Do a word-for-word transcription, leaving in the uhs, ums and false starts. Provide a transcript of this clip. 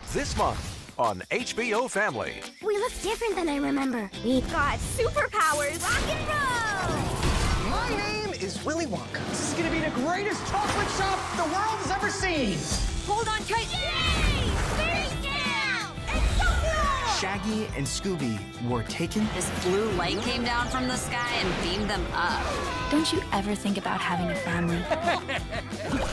This month on H B O Family. We look different than I remember. We got superpowers. Rock and roll! My name is Willy Wonka. This is gonna be the greatest chocolate shop the world has ever seen. Hold on tight. Yay! Space Jam! It's so cool! Shaggy and Scooby were taken. This blue light came down from the sky and beamed them up. Don't you ever think about having a family?